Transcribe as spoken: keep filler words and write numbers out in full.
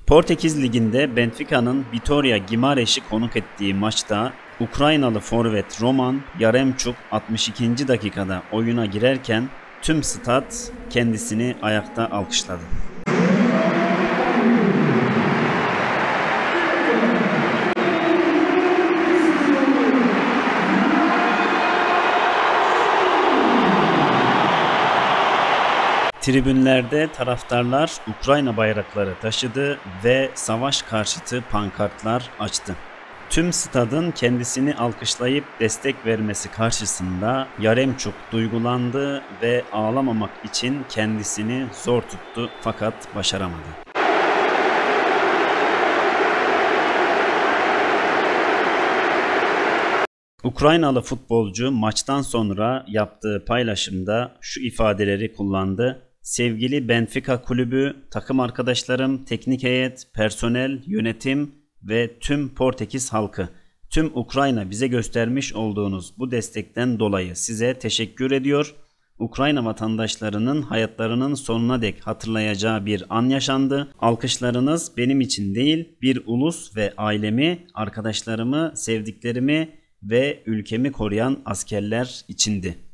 Portekiz Ligi'nde Benfica'nın Vitória Guimarães'i konuk ettiği maçta Ukraynalı forvet Roman Yaremchuk altmış ikinci dakikada oyuna girerken tüm stat kendisini ayakta alkışladı. Tribünlerde taraftarlar Ukrayna bayrakları taşıdı ve savaş karşıtı pankartlar açtı. Tüm stadın kendisini alkışlayıp destek vermesi karşısında Yaremchuk duygulandı ve ağlamamak için kendisini zor tuttu fakat başaramadı. Ukraynalı futbolcu maçtan sonra yaptığı paylaşımda şu ifadeleri kullandı. Sevgili Benfica kulübü, takım arkadaşlarım, teknik heyet, personel, yönetim ve tüm Portekiz halkı, tüm Ukrayna bize göstermiş olduğunuz bu destekten dolayı size teşekkür ediyor. Ukrayna vatandaşlarının hayatlarının sonuna dek hatırlayacağı bir an yaşandı. Alkışlarınız benim için değil, bir ulus ve ailemi, arkadaşlarımı, sevdiklerimi ve ülkemi koruyan askerler içindi.